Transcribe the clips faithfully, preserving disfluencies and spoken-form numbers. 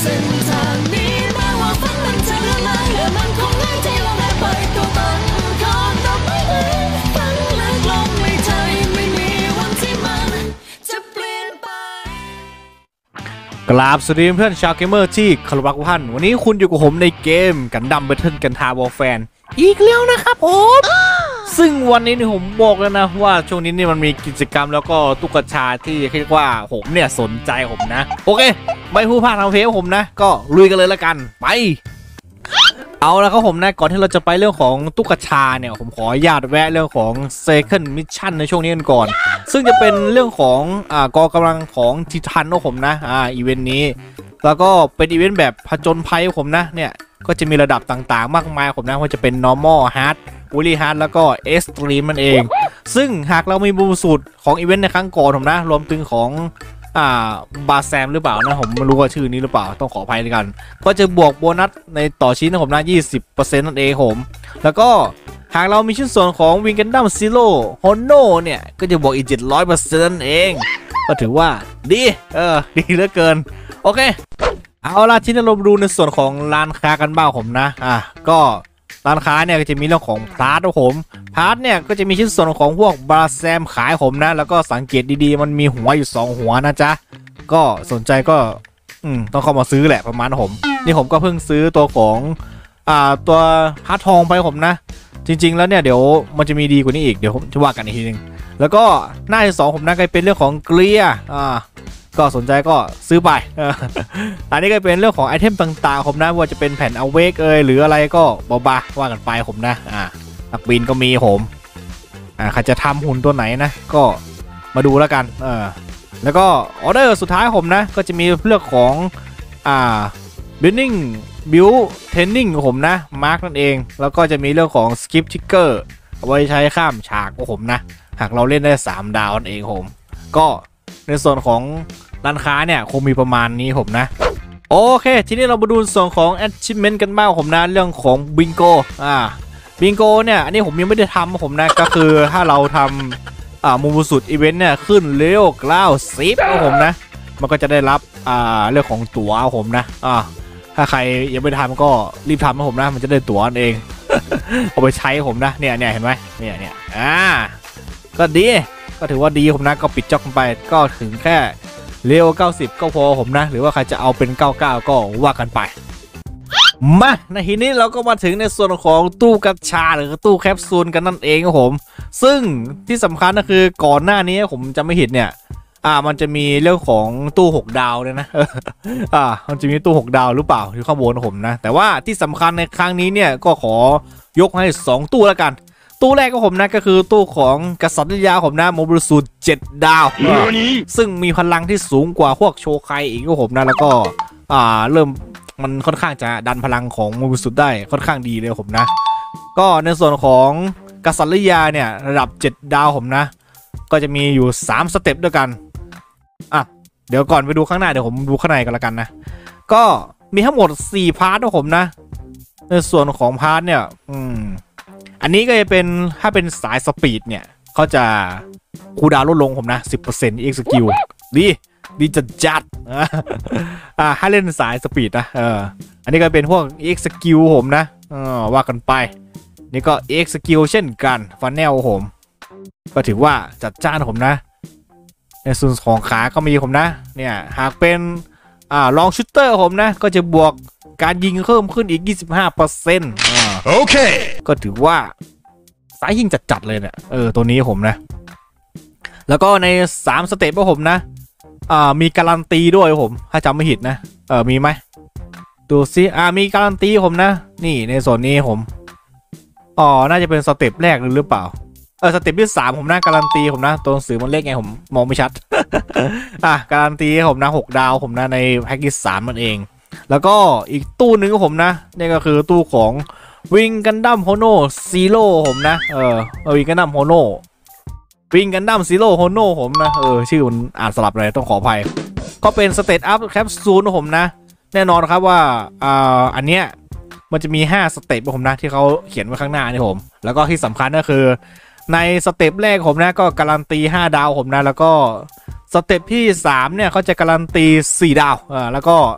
เส้นทางนี้แม้ว่าฝันมันจะละลายและมันคงง่ายที่เราได้ไปตัวตันคอนดอกไม้ฝันลึกลงในใจไม่มีวันที่มันจะเปลี่ยนไปกราบสวัสดีเพื่อนชาวเกมเมอร์ที่เคารพรักทุกท่านวันนี้คุณอยู่กับผมในเกมกันดั้มแบทเทิลกันทาวอร์แฟนอีกแล้วนะครับผมซึ่งวันนี้นี่ผมบอกแล้วนะว่าช่วงนี้นี่มันมีกิจกรรมแล้วก็ตุ๊กตาที่เรียกว่าผมเนี่ยสนใจผมนะโอเคไม่พูดพลาดทางเพจผมนะก็ลุยกันเลยละกันไปเอาแล้วครับผมนะก่อนที่เราจะไปเรื่องของตุ๊กตาเนี่ยผมขออนุญาตแวะเรื่องของ Second Mission ในช่วงนี้กันก่อนซึ่งจะเป็นเรื่องของอ่ากองกำลังของทิทันของผมนะอ่าอีเวนต์นี้แล้วก็เป็นอีเวนต์แบบผจญภัยผมนะเนี่ยก็จะมีระดับต่างๆมากมายผมนะว่าจะเป็น normal hard fully hard แล้วก็ extreme มันเองซึ่งหากเรามีบูสูตรของอีเวนต์ในครั้งก่อนผมนะรวมถึงของอ่าบาแซมหรือเปล่านะผมไม่รู้ว่าชื่อนี้หรือเปล่าต้องขออภัยด้วยกันก็จะบวกโบนัสในต่อชิ้นนะผมนะ ยี่สิบเปอร์เซ็นต์ นั่นเองผมแล้วก็หากเรามีชิ้นส่วนของวิงกันดั้มซีโร่ฮอนโนเนี่ยก็จะบวกอีก เจ็ดร้อยเปอร์เซ็นต์ นั่นเองก็ถือว่าดีเออดีเหลือเกินโอเคเอาล่ะที่นี่เราดูในส่วนของร้านค้ากันบ้างผมนะอ่ะก็ร้านค้าเนี่ยก็จะมีเรื่องของพาร์ทผมพาร์ทเนี่ยก็จะมีชิ้นส่วนของพวกบาแซมขายผมนะแล้วก็สังเกตดีๆมันมีหัวอยู่สองหัวนะจ๊ะก็สนใจก็อืมต้องเข้ามาซื้อแหละประมาณผมนี่ผมก็เพิ่งซื้อตัวของอ่าตัวพาร์ททองไปผมนะจริงๆแล้วเนี่ยเดี๋ยวมันจะมีดีกว่านี้อีกเดี๋ยวผมจะว่ากันอีกทีนึงแล้วก็หน้าที่สองผมนะก็เป็นเรื่องของเกลียอ่าก็สนใจก็ซื้อไปอันนี้ก็เป็นเรื่องของไอเทมต่างๆผมนะว่าจะเป็นแผ่นเอาเวกเอยหรืออะไรก็บาๆว่ากันไปผมนะอ่านักบินก็มีผมอ่าใครจะทำหุ่นตัวไหนนะก็มาดูแล้วกันเออแล้วก็ออเดอร์สุดท้ายผมนะก็จะมีเรื่องของอ่า building build training ของผมนะมาร์กนั่นเองแล้วก็จะมีเรื่องของ skip trigger เอาไว้ใช้ข้ามฉากของผมนะหากเราเล่นได้สามดาวนั่นเองผมก็ในส่วนของร้านค้าเนี่ยคงมีประมาณนี้ผมนะโอเคทีนี้เรามาดูส่วนของ achievement กันบ้างผมนะเรื่องของบิงโกอ่าบิงโกเนี่ยอันนี้ผมยังไม่ได้ทำผมนะก็คือถ้าเราทำอ่ามูสุดอีเวนต์เนี่ยขึ้นเลเวลเก้าสิบผมนะมันก็จะได้รับอ่าเรื่องของตั๋วผมนะอ่าถ้าใครยังไม่ทำก็รีบทำนะผมนะมันจะได้ตั๋วเอง เอาไปใช้ผมนะเนี่ยเนี่ยเห็นไหมเนี่ยเนี่ยอ่าก็ดีก็ถือว่าดีผมนะก็ปิดจ็อกไปก็ถึงแค่เลเวลเก้าสิบก็พอผมนะหรือว่าใครจะเอาเป็นเก้าสิบเก้าก็ว่ากันไปมาในทีนี้เราก็มาถึงในส่วนของตู้กัญชาหรือตู้แคปซูลกันนั่นเองครับผมซึ่งที่สำคัญก็คือก่อนหน้านี้ผมจะไม่เห็นเนี่ยอ่ามันจะมีเรื่องของตู้หกดาวเลยนะอ่ามันจะมีตู้หกดาวหรือเปล่าที่ข้างบนผมนะแต่ว่าที่สำคัญในครั้งนี้เนี่ยก็ขอยกให้สองตู้แล้วกันตู้แรกก็ผมนะก็คือตู้ของกษัตริยาผมนะโมบิลสูตรเจ็ดดาวซึ่งมีพลังที่สูงกว่าพวกโชไคอีกก็ผมนะแล้วก็อ่าเริ่มมันค่อนข้างจะดันพลังของโมบิลสูตรได้ค่อนข้างดีเลยผมนะก็ในส่วนของกษัตริยาเนี่ยระดับเจ็ดดาวผมนะก็จะมีอยู่สามสเต็ปด้วยกันอ่ะเดี๋ยวก่อนไปดูข้างหน้าเดี๋ยวผมดูข้างในกันละกันนะก็มีทั้งหมดสี่พาร์ทนะผมนะในส่วนของพาร์ทเนี่ยอืมอันนี้ก็จะเป็นถ้าเป็นสายสปีดเนี่ยเขาจะคูลดาวน์ลดลงผมนะ สิบเปอร์เซ็นต์ เอ็กซ์ คิว ดีดีจัดจัดอ่าถ้าเล่นสายสปีดนะเอออันนี้ก็เป็นพวก เอ็กซ์ คิว ผมนะเออว่ากันไปนี่ก็ เอ็กซ์ คิว เช่นกันฟันแนลผมก็ถือว่าจัดจ้านผมนะในส่วนของขาก็มีผมนะเนี่ยหากเป็นอ่าลองชูตเตอร์ผมนะก็จะบวกการยิงเพิ่มขึ้นอีก ยี่สิบห้าเปอร์เซ็นต์ อ่าโอเคก็ถือว่าสายยิงจัดๆเลยเนี่ยเออตัวนี้ผมนะแล้วก็ในสามสเต็ปของผมนะอ่ามีการันตีด้วยผมถ้าจำไม่ผิดนะเออมีไหมดูซิอ่ามีการันตีผมนะนี่ในส่วนนี้ผมอ๋อน่าจะเป็นสเต็ปแรกหรือเปล่าเออสเต็ปที่สามผมนะการันตีผมนะตัวหนังสือมันเล็กไงผมมองไม่ชัด อ่ะการันตีผมนะหกดาวผมนะในแพ็กเกจสามมันเองแล้วก็อีกตู้หนึ่งของผมนะนี่ก็คือตู้ของวิงกันดั้มโฮโนซีโร่ผมนะเออวิงกันดั้มโฮโนวิงกันดั้มซีโร่โฮโนผมนะเออชื่อมันอ่านสลับเลยต้องขออภัยก็เป็นสเตตอัพแคปซูลของผมนะแน่นอนครับว่าอ่าอันเนี้ยมันจะมีห้าสเต็ปผมนะที่เขาเขียนไว้ข้างหน้านี่ผมแล้วก็ที่สำคัญก็คือในสเต็ปแรกผมนะก็การันตีห้าดาวผมนะแล้วก็สเต็ปที่สามเนี่ยเขาจะการันตีสี่ดาวอ่าแล้วก็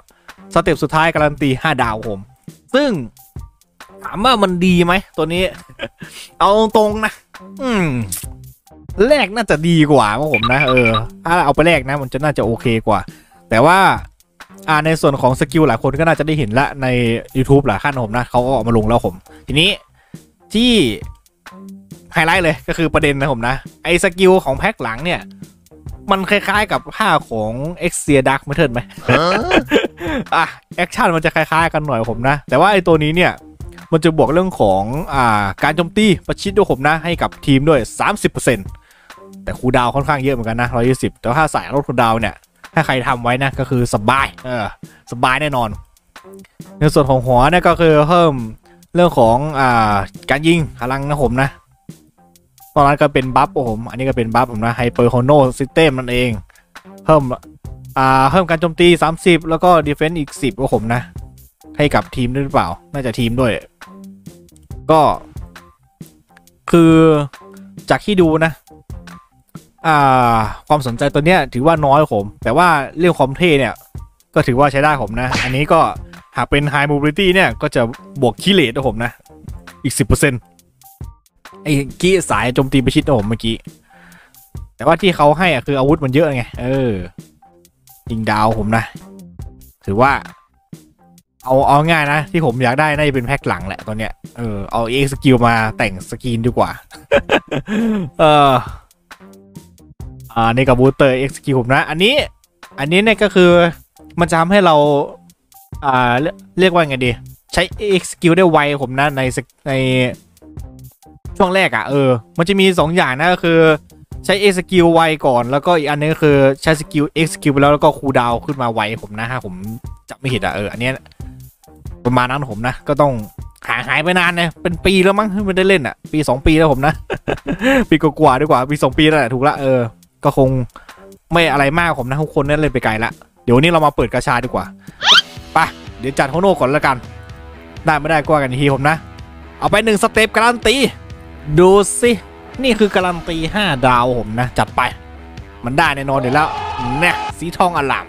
สเต็ปสุดท้ายการันตีห้าดาวผมซึ่งถามว่ามันดีไหมตัวนี้ เอาตรงนะอืมแรกน่าจะดีกว่าผมนะเออถ้าเอาไปแรกนะมันจะน่าจะโอเคกว่าแต่ว่าอ่าในส่วนของสกิลหลายคนก็น่าจะได้เห็นละใน YouTube หลายขั้นผมนะเขาก็ออกมาลงแล้วผมทีนี้ที่ไฮไลท์เลยก็คือประเด็นนะผมนะไอ้สกิลของแพ็คหลังเนี่ยมันคล้ายๆกับผ้าของ Exia Dark Matter ไหม อ่ะแอคชั่นมันจะคล้ายๆกันหน่อยผมนะแต่ว่าไอ้ตัวนี้เนี่ยมันจะบวกเรื่องของอ่าการโจมตีประชิดด้วยผมนะให้กับทีมด้วย สามสิบเปอร์เซ็นต์ แต่คูลดาวน์ค่อนข้างเยอะเหมือนกันนะหนึ่งร้อยยี่สิบแต่ถ้าใส่ลดคูลดาวน์เนี่ยถ้าใครทำไว้นะก็คือสบายเออสบายแน่นอนในส่วนของหัวเนี่ยก็คือเพิ่มเรื่องของอ่าการยิงพลังนะผมนะตอนนั้นก็เป็นบัฟผมอันนี้ก็เป็นบัฟผมนะไฮเปอร์โคโนซิสเต็มนั่นเองเพิ่มอ่าเพิ่มการโจมตีสามสิบแล้วก็ดีเฟนส์อีกสิบก็ผมนะให้กับทีมด้วยหรือเปล่าน่าจะทีมด้วยก็คือจากที่ดูนะอ่าความสนใจตัวเนี้ยถือว่าน้อยผมแต่ว่าเรื่องความเท่เนี่ยก็ถือว่าใช้ได้ผมนะอันนี้ก็หากเป็น High Mobility เนี่ยก็จะบวกคิเลตนะผมนะอีก สิบเปอร์เซ็นต์ ไอ้กี้สายโจมตีประชิดนะผมเมื่อกี้แต่ว่าที่เขาให้อะคืออาวุธมันเยอะไงเออยิงดาวผมนะถือว่าเอาเอาง่ายนะที่ผมอยากได้น่าจะเป็นแพ็คหลังแหละตอนเนี้ยเออเอาเอ็กซ์สกิลมาแต่งสกินดีกว่า เอออ่าในกับบูสเตอร์เอ็กซ์สกิลผมนะอันนี้อันนี้เนี่ยก็คือมันจะทำให้เราอ่าเรียกว่าไงดีใช้เอ็กซ์สกิลได้ไวผมนะในในช่วงแรกอะเออมันจะมีสองอย่างนะก็คือใช้ X สกิลไวก่อนแล้วก็อีกอันนึงก็คือใช้สกิล X สกิลไปแล้วแล้วก็คูลดาวน์ขึ้นมาไวผมนะฮะผมจำไม่ผิดอะเอออันนี้ประมาณนั้นผมนะก็ต้องหายหายไปนานนะเป็นปีแล้วมั้งไม่ได้เล่นอะปีสองปีแล้วผมนะ ปีกว่าๆดีกว่าปีสองปีแล้วแหละถูกละเออก็คงไม่อะไรมากผมนะทุกคนนั่นเล่นไปไกลละเดี๋ยวนี้เรามาเปิดกาชาดีกว่าไปเดี๋ยวจัดโฮโน่ก่อนแล้วกันได้ไม่ได้ก็ว่ากันทีผมนะเอาไปหนึ่งสเต็ปการันตีดูสินี่คือการันตีห้าดาวผมนะจัดไปมันได้แน่นอนเดี๋ยวแล้วเนี่ยสีทองอลาม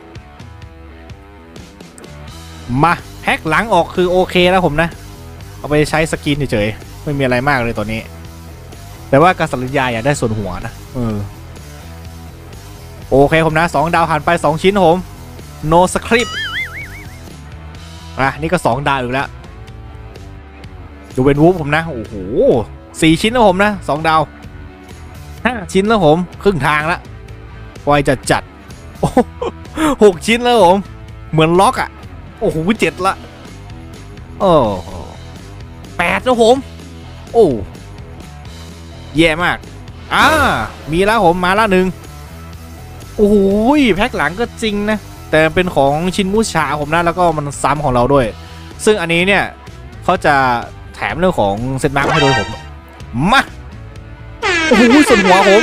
มาแพ็คหลังออกคือโอเคแล้วผมนะเอาไปใช้สกินเฉยๆไม่มีอะไรมากเลยตัวนี้แต่ว่าการสัญญาอยากได้ส่วนหัวนะเออโอเคผมนะสองดาวผ่านไปสองชิ้นผม no script อ่ะนี่ก็สองดาวอีกแล้วดูเป็นวูฟผมนะโอ้โหสี่ชิ้นแล้วผมนะสองดาวห้าชิ้นแล้วผมครึ่งทางแล้วไวจัดจัดหกชิ้นแล้วผมเหมือนล็อกอ่ะโอ้โหเจ็ดละโอ้แปดแล้วผมโอ้แย่มากอ่ามีแล้วผมมาละหนึ่งโอ้โหแพ็คหลังก็จริงนะแต่เป็นของชินมูชาผมนะแล้วก็มันซ้ำของเราด้วยซึ่งอันนี้เนี่ยเขาจะแถมเรื่องของเซตมาร์กให้ด้วยผมมาโอ้โหส่วนหัวผม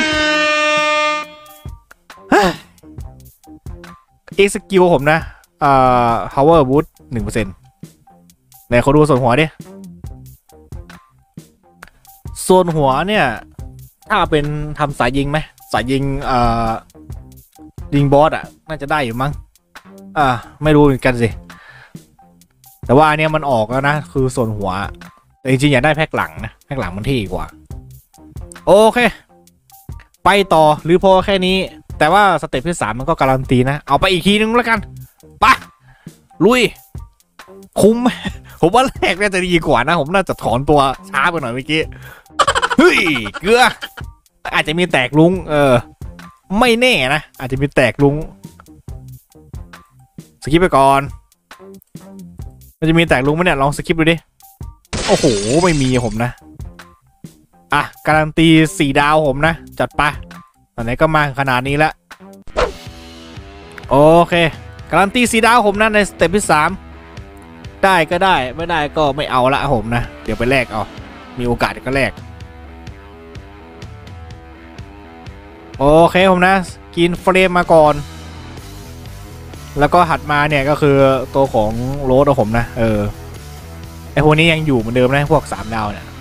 เอ็กซ์สกิลผมนะอ่า power boost หนึ่งเปอร์เซ็นต์ไหนเขาดูส่วนหัวดิส่วนหัวเนี่ยถ้าเป็นทำสายยิงไหมสายยิงอ่ายิงบอสอ่ะน่าจะได้อยู่มั้งอ่าไม่รู้เหมือนกันสิแต่ว่าอันเนี้ยมันออกแล้วนะคือส่วนหัวแต่จริงๆอยากได้แพ็คหลังนะแพ็คหลังมันที่กว่าโอเคไปต่อหรือพอแค่นี้แต่ว่าสเต็ปที่สามมันก็การันตีนะเอาไปอีกทีนึงแล้วกันไปลุยคุ้มผมว่าแรกน่าจะดีกว่านะผมน่าจะถอนตัวช้าไปหน่อยเมื่อกี้เฮ้ยเกลืออาจจะมีแตกลุงเออไม่แน่นะอาจจะมีแตกลุงสกิปไปก่อนมันจะมีแตกลุงไหมเนี่ยลองสกิปดูดิโอ้โหไม่มีผมนะอ่ะการันตีสี่ดาวผมนะจัดไปตอนไหนก็มาขนาดนี้แล้วโอเคการันตีสี่ดาวผมนะในสเต็ปที่สามได้ก็ได้ไม่ได้ก็ไม่เอาละผมนะเดี๋ยวไปแลกเอามีโอกาสก็แลกโอเคผมนะกินเฟรมมาก่อนแล้วก็หัดมาเนี่ยก็คือตัวของโรสของผมนะเออไอพวกนี้ยังอยู่เหมือนเดิมนะพวกสามดาวเนี่ย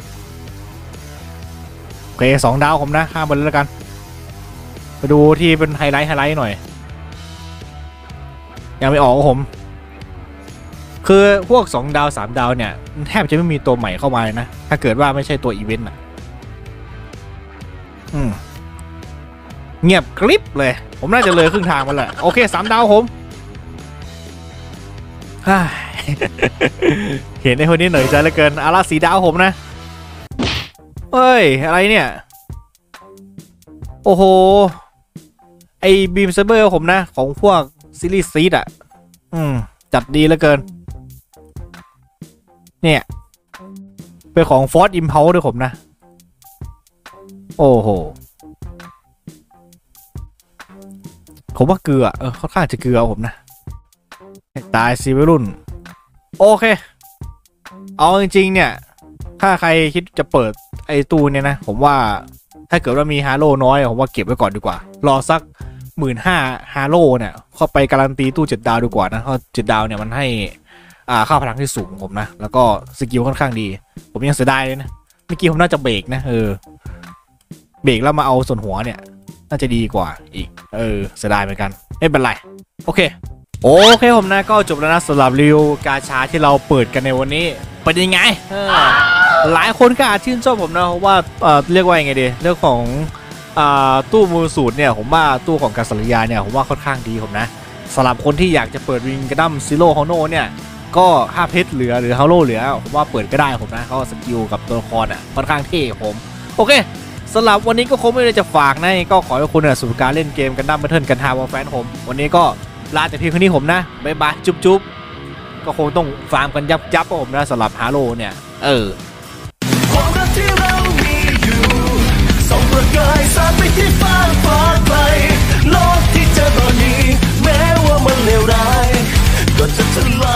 โอเคสองดาวผมนะข้ามไปเลยแล้วกันไปดูที่เป็นไฮไลท์ไฮไลท์หน่อยยังไม่ออกผมคือพวกสองดาวสามดาวเนี่ยแทบจะไม่มีตัวใหม่เข้ามาเลยนะถ้าเกิดว่าไม่ใช่ตัวอีเวนต์อ่ะอืมเงียบกริบเลยผมน่าจะเลยครึ่งทางมาแหละโอเคสามดาวผมเห็นไอ้คนนี้เหนื่อยใจเหลือเกินอาราสีดาวผมนะเฮ้ยอะไรเนี่ยโอ้โหไอ้บีมเซเบอร์ผมนะของพวกซีรีส์ซีดอ่ะอืมจัดดีเหลือเกินเนี่ยเป็นของฟอร์ดอิมเพลด้วยผมนะโอ้โหผมว่าเกลือเออค่อนข้างจะเกลือผมนะตายซีวัยรุ่นโอเคเอาจริงๆเนี่ยถ้าใครคิดจะเปิดไอ้ตู้เนี่ยนะผมว่าถ้าเกิดว่ามีฮาโลน้อยผมว่าเก็บไว้ก่อนดีกว่ารอสักหมื่นห้าฮาโลเนี่ยเข้าไปการันตีตู้เจ็ดดาวดีกว่านะเพราะเจ็ดดาวเนี่ยมันให้อ่าค่าพลังที่สูงผมนะแล้วก็สกิลค่อนข้างดีผมยังเสียดายเลยนะเมื่อกี้ผมน่าจะเบรกนะเออเบรกแล้วมาเอาส่วนหัวเนี่ยน่าจะดีกว่าอีกเออเสียดายเหมือนกันไม่เป็นไรโอเคโอเคผมนะก็จบแล้วนะสำหรับรีวิวกาชาที่เราเปิดกันในวันนี้เป็นยังไงหลายคนก็อาจชื่นชอบผมนะว่าเอ่อเรียกว่ายังไงดีเรื่องของอ่าตู้มือสูตรเนี่ยผมว่าตู้ของกาสริยาเนี่ยผมว่าค่อนข้างดีผมนะสำหรับคนที่อยากจะเปิดวิงกระดั้มซิโร่ฮอโน่เนี่ยก็ห้าเพชรเหลือหรือฮาโลเหลือผมว่าเปิดก็ได้ผมนะเขาสกิลกับตัวละครอ่ะค่อนข้างเท่ผมโอเคสำหรับวันนี้ก็คงไม่ได้จะฝากนะก็ขอให้คุณเนี่ยสู่การเล่นเกมกันดั้มบัตเทิลกันทาวอลแฟนผมวันนี้ก็ลาแต่เพียงแค่นี้ผมนะบ๊ายบายจุ๊บจุ๊บก็คงต้องฟาร์มกันยับยับผมนะสำหรับฮาโลเนี่ยเออความรักที่เรามีอยู่ส่องประกายสาดไปที่ฟ้าฟ้าไกลโลกที่เจอตอนนี้แม้ว่ามันเลวร้ายก็จะทลาย